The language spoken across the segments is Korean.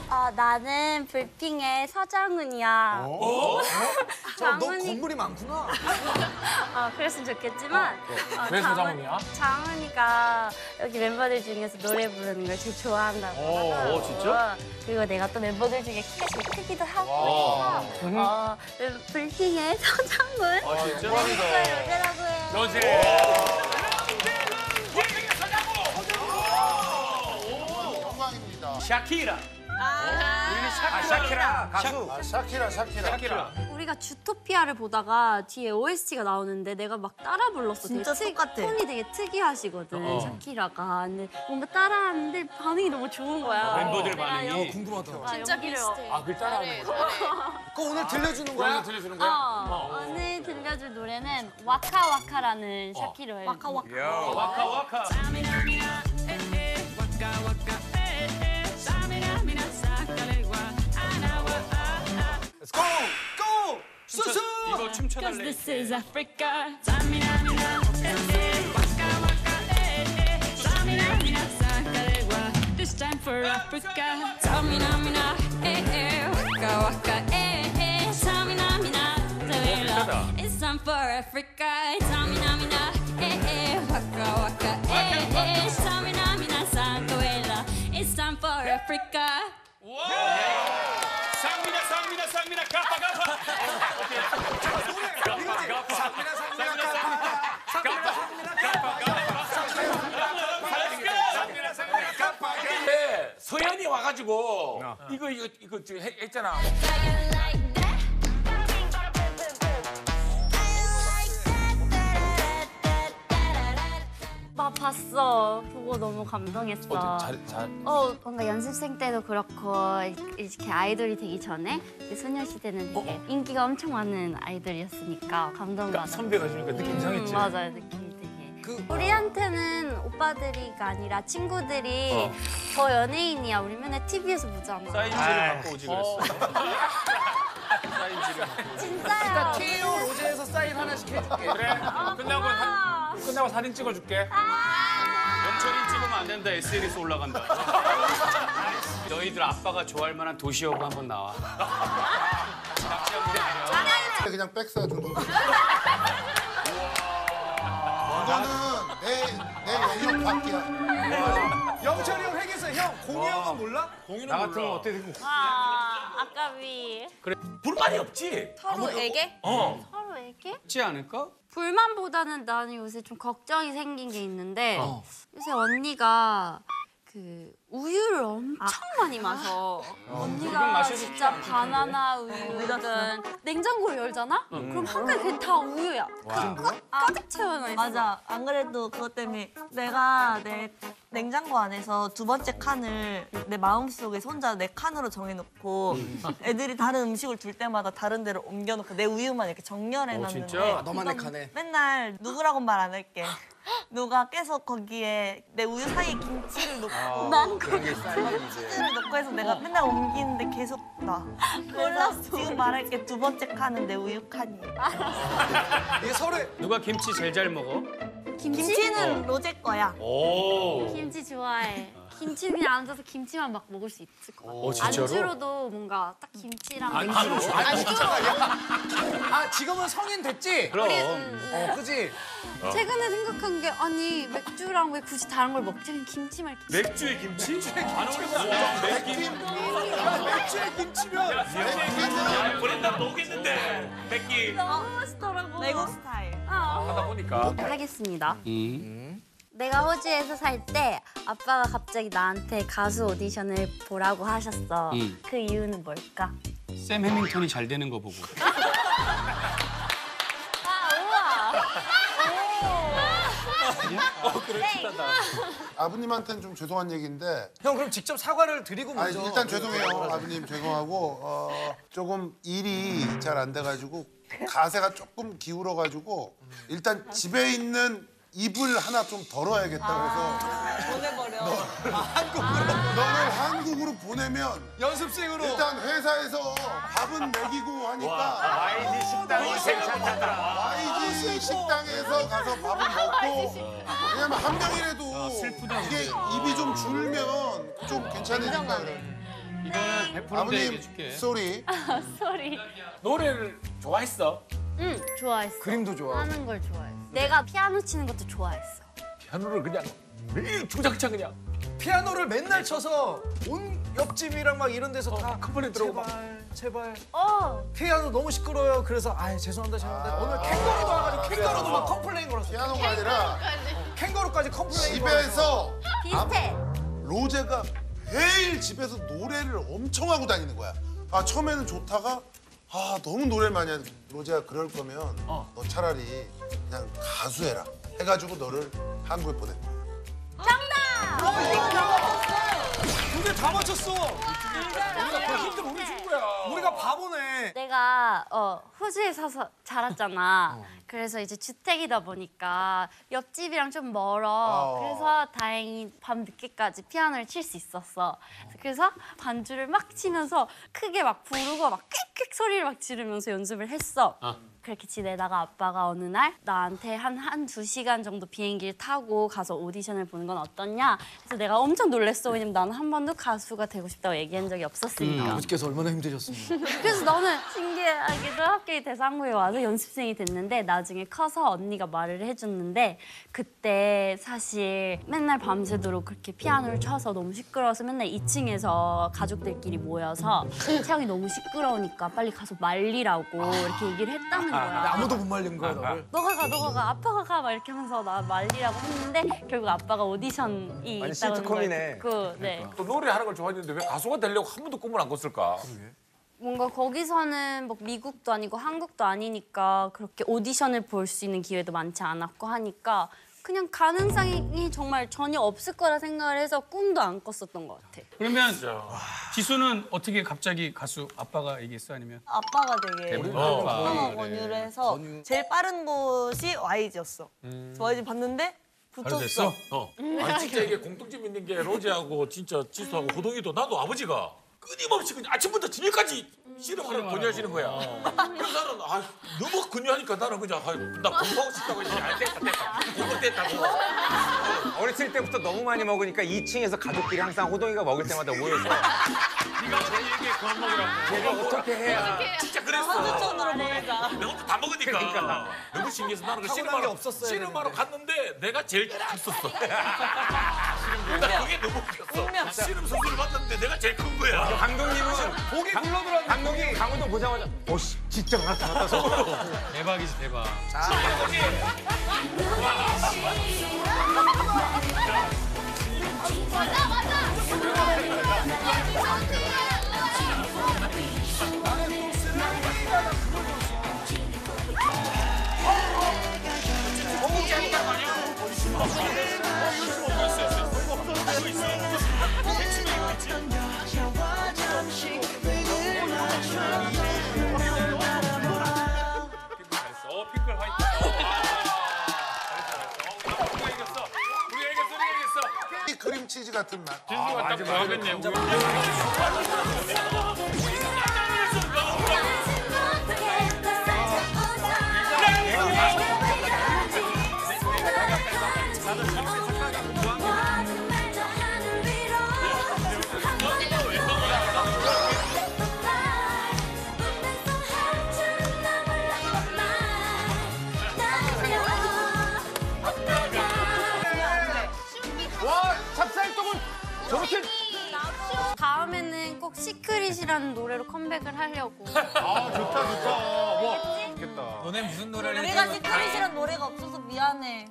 나는 불핑의 서장훈이야. 너 건물이 많구나. 그랬으면 좋겠지만. 왜 서장훈이야? 장훈이가 여기 멤버들 중에서 노래 부르는 걸 제일 좋아한다고 하더라고. 진짜? 그리고 내가 또 멤버들 중에 키가 제일 크기도 하고 해서 불핑의 서장훈. 진짜? 로제라고 해. 로제. 영광입니다. 샤키라. 우리는 샤키라 가수. 샤키라. 우리가 주토피아를 보다가 뒤에 OST가 나오는데 내가 막 따라 불렀어. 진짜 똑같아. 톤이 되게 특이하시거든, 샤키라가. 근데 뭔가 따라하는데 반응이 너무 좋은 거야. 멤버들 반응이. 궁금하다. 진짜 비슷해. 그걸 따라하는 거야? 그거 오늘 들려주는 거야? 오늘 들려주는 거야? 오늘 들려줄 노래는 와카와카라는 샤키라예요. 와카와카. Let's go! Go! 수수! 이거 춤춰달래. This is Africa. This time for Africa. Samina, mina, waka waka, samina, mina, it's time for Africa. Samina, mina, waka waka, samina, mina, it's time for Africa. 쌍미나 가빠. 서현이 와가지고 이거 했잖아. 나 봤어. 보고 너무 감동했어. 뭔가 연습생 때도 그렇고 이렇게 아이돌이 되기 전에 소녀시대는 되게 인기가 엄청 많은 아이돌이었으니까 감동받았어. 선배가 주니까 느낌 이상했지. 맞아요, 느낌이 되게. 우리한테는 오빠들이가 아니라 친구들이 저 연예인이야. 우리 맨날 TV에서 보잖아. 사인지를 갖고 오지 그랬어. 사인지를. 진짜요. KO 로제에서 사인 하나씩 해줄게. 그래. 끝나고 사진 찍어줄게. 영철이 찍으면 안 된다. SNS 올라간다. 너희들 아빠가 좋아할 만한 도시여고 한번 나와. 낚시 한번 내려. 그냥 백스가 좀. 이거는 내 연령 밖이야. 영철이 형 회계사 형, 공유 형은 몰라? 나 같으면 어떻게 생각? 아까비. 그래. 불만이 없지? 서로에게? 서로에게? 없지 않을까? 불만보다는 나는 요새 좀 걱정이 생긴 게 있는데 요새 언니가 그 우유를 엄청 많이 마셔. 언니가 진짜 바나나 우유든 냉장고를 열잖아? 그럼 한 칸 그게 다 우유야. 가득 채워놔 있어. 맞아. 안 그래도 그것 때문에 내가 내 냉장고 안에서 두 번째 칸을 내 마음속에 혼자 내 칸으로 정해놓고 애들이 다른 음식을 둘 때마다 다른 데로 옮겨놓고 내 우유만 이렇게 정렬해놨는데 진짜? 너만의 칸에. 맨날 누구라고는 말 안 할게. 누가 계속 거기에 내 우유 사이에 김치를 넣고 난 치즈를 넣고 해서 내가 맨날 옮기는데 계속 나. 몰랐어. 지금 말할게. 두 번째 칸은 내 우유 칸이야. 이게 서로 누가 김치 제일 잘 먹어? 김치는 로제 거야. 오. 김치 좋아해. 김치 그냥 앉아서 김치만 막 먹을 수 있을 것 같아. 진짜로? 안주로도 뭔가 딱 김치랑 지금은 성인 됐지? 그럼. 그지? 최근에 생각한 게 아니 맥주랑 왜 굳이 다른 걸 먹지? 그냥 김치만 이렇게. 맥주에 김치? 안 어울린다. 맥김. 맥주에 김치면. 야, 브랜드 모르겠는데. 맥김. 너무 맛있더라고. 외국 스타일. 하다 보니까. 하겠습니다. 내가 호주에서 살 때 아빠가 갑자기 나한테 가수 오디션을 보라고 하셨어. 그 이유는 뭘까? 샘 해밍턴이 잘 되는 거 보고. 그렇다. 아버님한테는 좀 죄송한 얘기인데. 형 그럼 직접 사과를 드리고 아니, 먼저. 일단 죄송해요. 아버님 죄송하고 조금 일이 잘 안 돼가지고 가세가 조금 기울어가지고 일단 집에 있는 이불 하나 좀 덜어야겠다고 해서 보내버려. 너를 한국으로 보내면 연습생으로. 일단 회사에서 밥은 먹이고 하니까 YG 식당이 괜찮다. YG 식당에서 가서 밥을 먹고 왜냐면 한 명이라도 슬프다, 이게 진짜. 입이 좀 줄면 좀 괜찮으니까 그래. 이거는 아버님 쏘리. 소리. 노래를 좋아했어? 응, 좋아했어. 그림도 좋아. 하는 걸 좋아했어. 내가 피아노 치는 것도 좋아했어. 피아노를 그냥 매일 주장창 그냥. 피아노를 맨날 쳐서 온 옆집이랑 막 이런 데서 다 컴플레인 들어오고. 제발 어. 피아노 너무 시끄러워요. 그래서 아 죄송합니다. 오늘 캥거루도 와가지고 캥거루도 막 컴플레인 걸었어. 피아노가 아니라 캥거루까지 컴플레인 걸었어. 집에서 비슷해. 로제가 매일 집에서 노래를 엄청 하고 다니는 거야. 아 처음에는 좋다가 아 너무 노래를 많이 하는 로제가 그럴 거면 너 차라리 그냥 가수 해라 해가지고 너를 한국에 보내. 두개 다 맞췄어. 우리가 그 힌트를 우리 준 거야. 우리가 바보네. 내가 호주에 사서 자랐잖아. 그래서 이제 주택이다 보니까 옆집이랑 좀 멀어. 그래서 다행히 밤 늦게까지 피아노를 칠 수 있었어. 그래서 반주를 막 치면서 크게 막 부르고 막 꽥꽥 소리를 막 지르면서 연습을 했어. 그렇게 지내다가 아빠가 어느 날 나한테 한두 시간 정도 비행기를 타고 가서 오디션을 보는 건 어떠냐? 그래서 내가 엄청 놀랬어. 왜냐면 나는 한 번도 가수가 되고 싶다고 얘기한 적이 없었으니까. 아버지께서 얼마나 힘드셨습니까? 그래서 너는 신기하게도 학교에 대상부에 와서 연습생이 됐는데 나중에 커서 언니가 말을 해줬는데 그때 사실 맨날 밤새도록 그렇게 피아노를 쳐서 너무 시끄러워서 맨날 2층에서 가족들끼리 모여서 채영이 너무 시끄러우니까 빨리 가서 말리라고 이렇게 얘기를 했다는 거야. 아무도 못 말린 거야 너를. 너가 가, 아빠가 가 막 이렇게 하면서 나 말리라고 했는데 결국 아빠가 오디션이 아니, 있다는 걸 시트콤이네. 듣고 네. 또 노래하는 걸 좋아했는데 왜 가수가 되려고 한 번도 꿈을 안 꿨을까? 뭔가 거기서는 뭐 미국도 아니고 한국도 아니니까 그렇게 오디션을 볼 수 있는 기회도 많지 않았고 하니까 그냥 가능성이 정말 전혀 없을 거라 생각을 해서 꿈도 안 꿨었던 것 같아. 그러면 지수는 어떻게 갑자기 가수 아빠가 얘기했어 아니면? 아빠가 되게 아빠. 권유를 해서 제일 빠른 곳이 YG였어. YG 봤는데 바로 붙었어. 됐어? 아니 진짜 이게 공통점 있는 게 로제하고 진짜 지수하고 호동이도 나도 아버지가 끊임없이 그냥 아침부터 저녁까지 씨름하라고 권유하시는 거야. 그래서 나는 아 너무 권유하니까 나는 그냥 나 공부하고 싶다고 했지. 아 됐다 공부 됐다고. 어렸을 때부터 너무 많이 먹으니까 2층에서 가족끼리 항상 호동이가 먹을 때마다 모여서 네가 제 얘기에 그만 먹으라고. 내가 어떻게 해야 진짜 그랬어. 한국전으로 보내자. 내가 혼자 다 먹으니까 너무 신기해서 나는 그 타고난 게 없었어야 씨름하러 갔는데 내가 제일 컸었어. 나 그게 너무 웃겼어. 씨름 선수를 봤는데 내가 제일 큰 거야. 감독님은 보기 굴러들었는데 감독이 강호동 보자마자 오씨 진짜 나타났다 속으로. 대박이지 대박. 핑클 화이트. 우리가 이겼어. 우리가 이겼어. 이 크림치즈 같은 맛. 진수가 딱 좋아하겠네. 와 찹쌀떡은 저렇게 다음에는 꼭 시크릿이라는 노래로 컴백을 하려고. 아 좋다. 와 좋겠다. 너네 무슨 노래를 우리가 시크릿이란 노래가 없어서 미안해.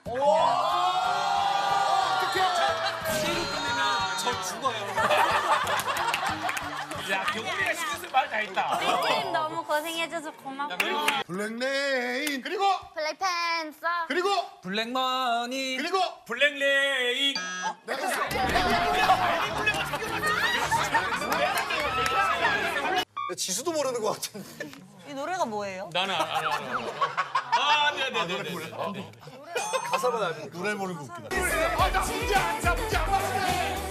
저 죽어요. 야 경훈이가 신경 쓸 말 다 했다. 우리 너무 고생해줘서 고맙고. 블랙레인 그리고 블랙팬서. 그리고 블랙머니. 그리고 블랙레인. 지수도 모르는 것 같은데. 이 노래가 뭐예요? 나는 알아. 아, 네네네. 가사만 알고. 노래 모르는 거 웃기다. 아, 나 혼자 잡자.